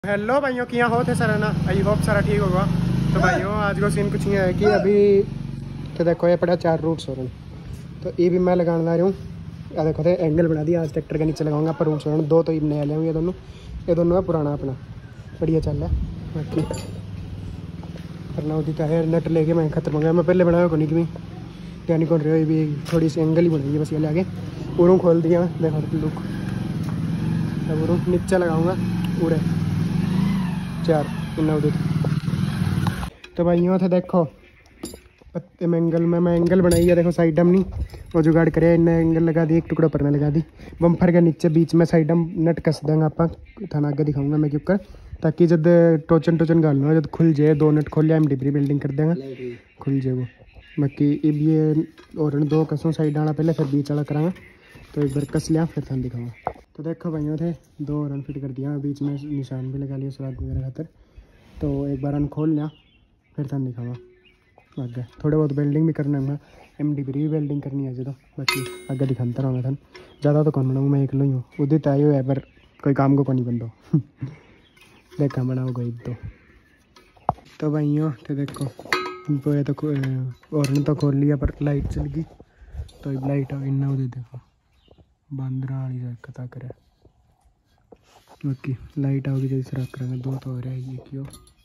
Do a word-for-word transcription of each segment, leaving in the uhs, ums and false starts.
Hello भाइयों, किया हो थे सर ना। आई होप सारा ठीक होगा। तो भाइयों आज को सीन कुछ नहीं है कि अभी तो देखो ये पड़ा चार रूट्स हो रहे हैं। तो ये भी मैं लगाने ला रहा हूँ। या देखो थे एंगल बना दिया। आज ट्रैक्टर के नीचे लगाऊंगा पर रूट्स हो रहे हैं दो। तो ये नया ले ये दोनों ये दोनों है पुराना अपना बढ़िया चल रहा है। बाकी करना होती क्या है नट लेके मैं खत्म हो गया। मैं पहले बनाया को नहीं कि यानी कौन रही भी थोड़ी सी एंगल ही बनाई है बस। ये लगे उरूँ खोल दिया देखो लुक। अब उरूँ नीचे लगाऊंगा पूरे चार इन्ना उधर। तो भाई यूँ थे देखो पत्ते में एंगल में मैं एंगल बनाई है। देखो साइड नहीं वो जुगाड़ करे इन्हें एंगल लगा दी। एक टुकड़ा पर लगा दी बम्फर के नीचे बीच में साइड नट कस देंगे आप थाना आगे दिखाऊंगा मैं क्यों कर ताकि जब टोचन टोचन गालना जब खुल जाए दो नट खोल लिया हम डिबरी बिल्डिंग कर देंगे खुल जाए वो। बाकी अब ये और दो कसों साइड आना पहले फिर बीच वाला करांगा। तो एक बार कस लिया फिर थान दिखाऊंगा। तो देखो भाइयों थे दो रन फिट कर दिया बीच में निशान भी लगा लिया सुराग वगैरह खातर। तो एक बार रन खोल लिया फिर थान दिखाऊंगा आगे। थोड़े बहुत वेल्डिंग भी करना है एम डी भी वेल्डिंग करनी है तो बाकी आगे दिखाता रहूँगा थान। ज़्यादा तो कौन बनाऊँ मैं एक लो ही हूँ उदी तय है पर कोई काम को कौन नहीं बंदो देखा बनाओ कोई तो। तो भाइयों तो देखो पूरे तो और तो खोल लिया पर लाइट चल गई। तो लाइट आ इन्ना उधर देखो बंदरा वाली कथा करे। बाकी लाइट आओगी जैसे सराक करेंगे दो तो हो रहा है ये क्यों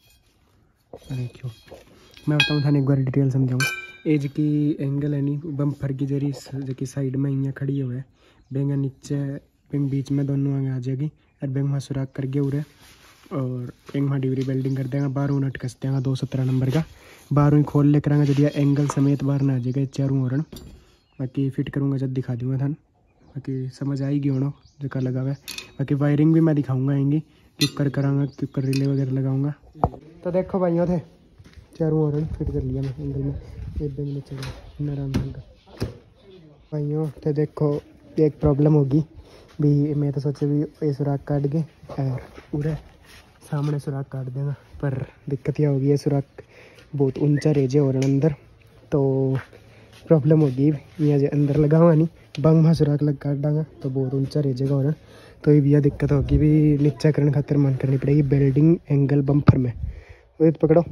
अरे क्यों मैं बताऊँ था एक बार डिटेल समझाऊँ। एज की एंगल है नहीं बम्फर की जरी जो साइड में यहाँ खड़ी हुए बेंगा नीचे बेंग बीच में दोनों आगे आ जाएगी और बेंग वहाँ सुराख कर गया उरे और बेंग वहाँ डिबरी वेल्डिंग कर देंगे। बारह नट कस देंगे दो सत्रह नंबर का बारह ही खोल ले करांगा जब एंगल समेत बाहर ना आ जाएगा चारों ओरण। बाकी फिट करूँगा जब दिखा दूँगा थान। बाकी समझ आएगी होना जो कर लगा हुआ है। बाकी वायरिंग भी मैं दिखाऊंगा आएंगी क्यूकर कराऊंगा क्यूकर रिले वगैरह लगाऊंगा। तो देखो भाइयों थे चारों ओर फिट कर लिया मैं एंगल में एक दिन में चला आराम का। भाइयों तो देखो एक प्रॉब्लम होगी भी मैं तो सोचे भी ये सुराख काट के और पूरे सामने सुराख काट देगा पर दिक्कत यह होगी ये सुराख बहुत ऊंचा रेजे और अंदर तो प्रॉब्लम होगी यहाँ अंदर लगाऊंगा नहीं बंग वहाँ सुराख लग काट डांगा तो बहुत ऊंचा रहेगा और तो ये भी यह दिक्कत होगी भी नीचा करने खातिर मन करनी पड़ेगी बेल्डिंग एंगल बम्फर में। वो तो पकड़ो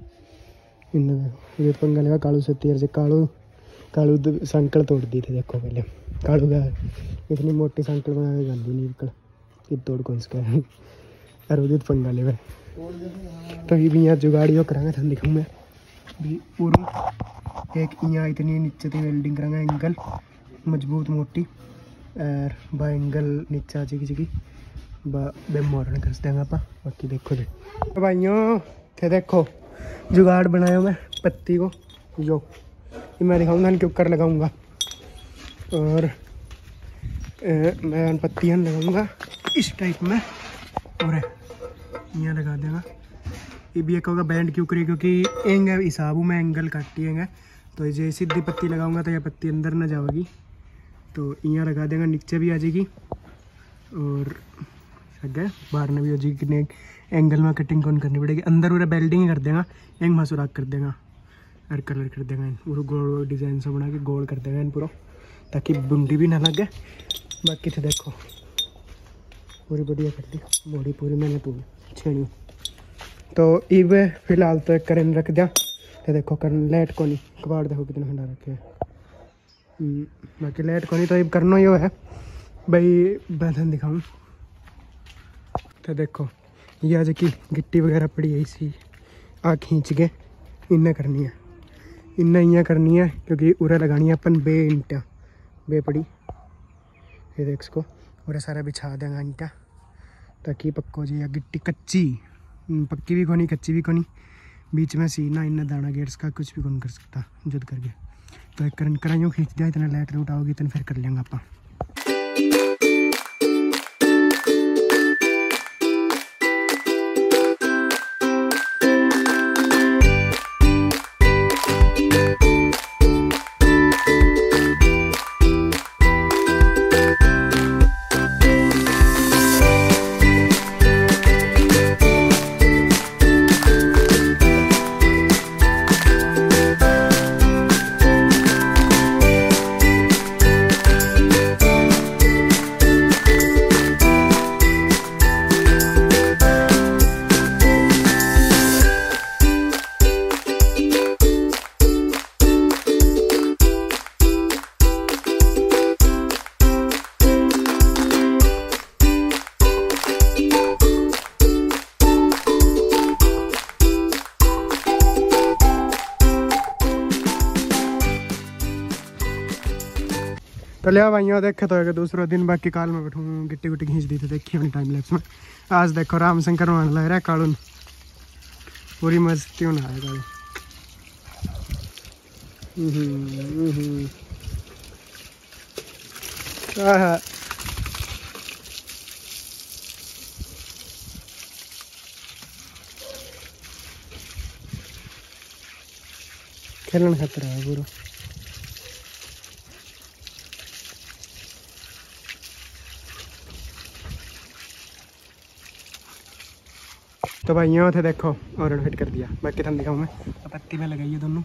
इन ये पंगा लगा कालू से तीर से कालू कालू संकल तोड़ दी थी। देखो पहले कालू का इतनी मोटी संकल बना के गांधी निकल कि तोड़ कौन सा अरे उदित पंगा ले तो ये भी यहाँ जुगाड़ियों करांगे था दिखाऊँ मैं भी पूरी एक यहाँ इतनी नीचे थी वेल्डिंग करांगा एंगल मजबूत मोटी और बा एंगल नीचे आ जाएगी जी बे मोरन कर देंगे आप। बाकी देखो जी तो भाइयों थे देखो जुगाड़ बनाया मैं पत्ती को जो ये मैं दिखाऊंगा क्यों कर लगाऊंगा और ए, मैं पत्तियाँ लगाऊंगा इस टाइप में और यहाँ लगा देगा। ये भी एक होगा बैंड क्यों करे क्योंकि एंग हिसाब में एंगल काटिएगा तो ये सीधी पत्ती लगाऊंगा तो यह पत्ती अंदर ना जाएगी तो यहाँ लगा देगा नीचे भी आ जाएगी और आगे बाहर में भी हो जाएगी। कितने एंगल में कटिंग कौन करनी पड़ेगी अंदर पूरा बेल्डिंग कर देगा एंग वहाँ सुराख कर देगा और कलर कर देगा पूरा गोल डिज़ाइन से बना के गोल कर देगा इन पूरा ताकि बुंडी भी ना लगे। बाकी तो देखो पूरी बढ़िया कर दी बॉडी पूरी मैंने पूरी छेड़ी। तो इब फिलहाल तो एक करन रख दिया तो देखो करन लाइट को नहीं कबाड़ देखो कितना ठंडा रखे बाकी लाइट को नहीं तो इब करना ही है भाई बंधन दिखाऊँ। तो देखो ये आज की गिट्टी वगैरह पड़ी है इसी आ खींच के इन्ना करनी है इन्ना इं करनी है क्योंकि उरा लगानी है अपन बे इंटा बे पड़ी ये देख इसको उरा सारा बिछा देंगे इंटा ताकि पक्को जी या गिट्टी कच्ची पक्की भी कोनी कच्ची भी कोनी बीच में सीना इन्ना दाना गेट्स का कुछ भी कौन कर सकता जुद करके। तो एक करन कराइयों खींच दिया इतना लाइट रूट आओगी तो फिर कर लेंगे आप। तो लिया भाइयों देखे तो दूसरा दिन बाकी काल में बैठूँ गिट्टी गुट्टी खींच दी थी देखिए अपनी टाइम लैप्स में। आज देखो राम शंकर मान लग रहा है कालून पूरी मस्ती में आएगा। हाँ खेलने खतरा है पूरा। तो भाई यहाँ थे देखो और फिट कर दिया बाकी थम दिखाऊँ मैं पत्ती में लगाइए दोनों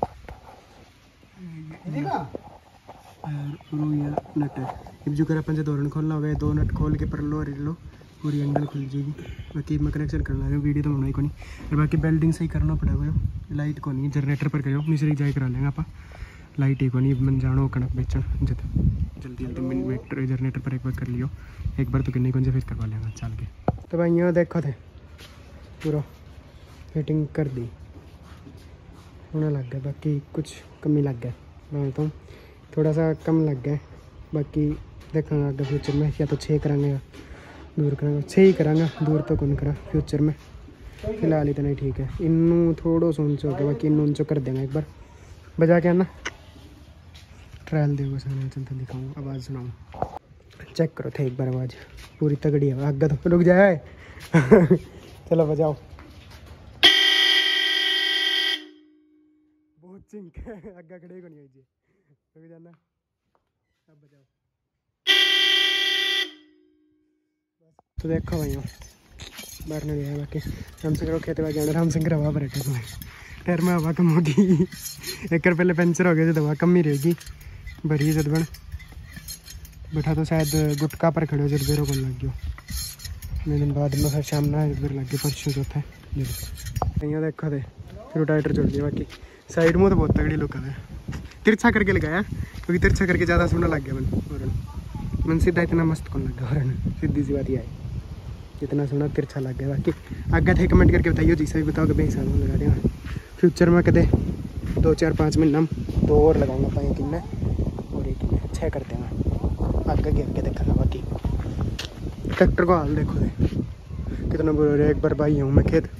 नट है जो कर अपन से दौरन खोलना हो गया दो नट खोल के पर लो लो पूरी एंगल खुल जाएगी। बाकी मैं कनेक्शन करना है वीडियो तो बनाई को नहीं और बाकी बेल्डिंग सही करना पड़ेगा। लाइट को नहीं जनरेटर पर करो मिस्त्री जाए करा लेंगे आप लाइट ही को नहीं मन जानो कणक बेचन जब जल्दी जल्दी मीटर जनरेटर पर एक बार कर लियो एक बार तो किन्नी कौन से फिर करवा लेंगे चल के। तो भाई यहाँ देखो थे पूरा फिटिंग कर दी होने लग गया बाकी कुछ कमी लग गया मैं तो थोड़ा सा कम लग गया बाकी देखा आगे फ्यूचर में या तो छः करांगे या दूर करांगे छः ही करांगा दूर तो कौन करा फ्यूचर में फिलहाल इतना ही ठीक है। इनू थोड़ा सा ऊंचा हो गया बाकी इनू ऊंचा कर देंगे एक बार बजा के आना ट्रायल देगा सामने चलता दिखाऊँ आवाज़ सुनाऊँ चेक करो थे एक बार आवाज़ पूरी तगड़ी है आगे तो रुक जाए चलो बजाओ बहुत चिंक है आगे खड़े को नहीं आई रुक जाना अब बजाओ। तो देखो भाइयों बाहर नहीं गया बाकी राम सिंह खेत में गया राम सिंह हवा पर बैठे तुम्हें टायर में हवा कम होगी एक बार पहले पंचर हो गया तो हवा कम ही रहेगी भरी जद बन बैठा तो शायद गुटका पर खड़े हो जब बेरों को लग गयो मेरे दिन बाद में फिर शाम ना इधर लग गए परसों चौथा यहाँ देखो थे फिर टाइटर जोड़ दिया बाकी साइड में तो बहुत तगड़ी लुक है तिरछा करके लगाया क्योंकि तिरछा करके ज़्यादा सोना लग गया मन और मन सीधा इतना मस्त कौन लग गया और सीधी सी बात ही आई इतना सोना तिरछा लग गया। बाकी आगे थे कमेंट करके बताइए जिससे भी बताओ कि भाई हिसाब में लगा देंगे फ्यूचर में कदे दो चार पाँच महीना दो और लगाऊंगा पाए किन्ने और एक किन्ने छः करते हैं आगे गिर के देखा बाकी ट्रैक्टर को हाल देखो दे कितना बुरा रहा एक बार भाई हूँ मैं खेत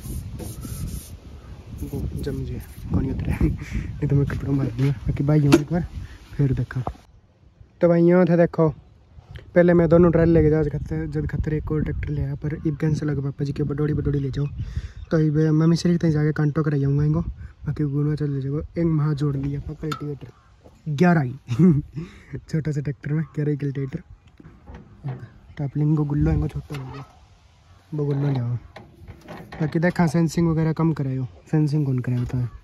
वो जम जाए कौन उतरे नहीं तो मैं कपड़ों मार दूँगा बाकी भाई हूँ एक बार फिर देखा। तो भाई यहाँ था देखो पहले मैं दोनों ट्रायल लेके जाओ खतर जब खतर एक और ट्रैक्टर ले आया पर इब कैंसिल लगा पापा जी के बडोड़ी बडोड़ी ले जाओ तो इब मम्मी से तक जाके कांटो कराई आऊँगा इनको बाकी गुना चल ले जाओ एक महा जोड़ दिया पापा कल्टीवेटर ग्यारह ही छोटा सा ट्रैक्टर में ग्यारह कल्टीवेटर टापलिंग को गुल्लो इनको छोटा हो गया वो गुल्लो जाओ बाकी देखा सेंसिंग वगैरह कम कराए सेंसिंग कौन कराए होता है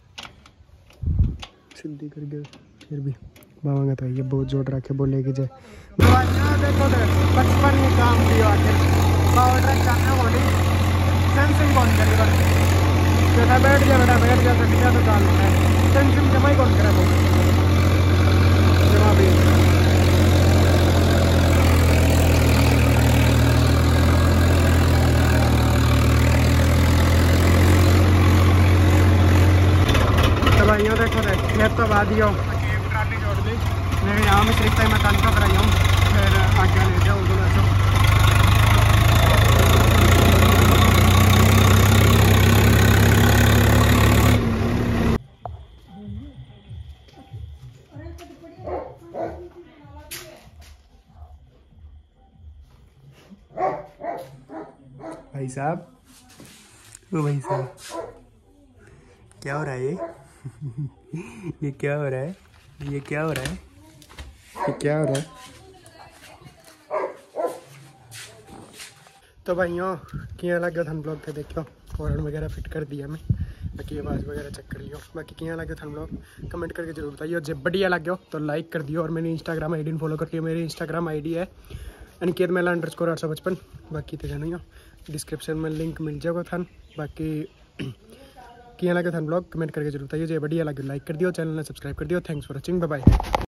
सीधी करके फिर भी बाबा तो ये बहुत जोड़ रखे बोलेगी जय देखो बचपन में काम दिया सेंसिंग कौन करेगा बेटा बैठ गया बेटा बैठ गया तो तो काम है सेंसिंग जमा ही कौन करा वो जमा भी। तो भाई यो देखो ये तो बाद ही ट्राली जोड़ दी मेरे यहाँ में सिर्फ मैं कांटा कराई हूँ फिर आगे ले जाऊँ उधर से भाई साहब ओ भाई साहब क्या हो रहा है ये ये क्या हो रहा है ये क्या हो रहा है ये क्या हो रहा है। तो भाइयों किया लग गया था ब्लॉग थे देखो हॉर्न वगैरह फिट कर दिया मैं बाकी आवाज़ वगैरह चेक कर लियो बाकी किया लग गया था ब्लॉग कमेंट करके जरूर बताइए जब बढ़िया लग गया तो लाइक कर दियो और मेरी इंस्टाग्राम आई डी फॉलो कर लियो मेरी इंस्टाग्राम आई डी है अनिकेत मेला अंडर स्कोर आठ सौ पचपन बाकी तो जानो डिस्क्रिप्शन में लिंक मिल जाएगा था बाकी किया लगे था ब्लॉग कमेंट करके जरूर बताइए जो बढ़िया लगे लाइक कर दियो चैनल ने सब्सक्राइब कर दियो thanks for watching bye bye.